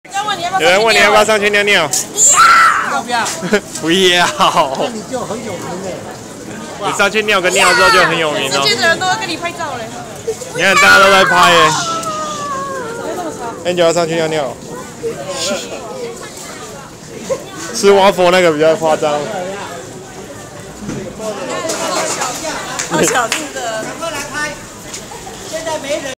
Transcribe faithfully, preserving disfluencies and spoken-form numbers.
有人问你要不要上去尿尿？ 要不要？ 不要。 那你就很有名嘞。 你上去尿个尿之后就很有名哦。 世界的人都要跟你拍照嘞。 你看大家都在拍耶。Angel 要上去尿尿。吃瓦佛那个比较夸张。 好小只的。 赶快来拍，现在没人。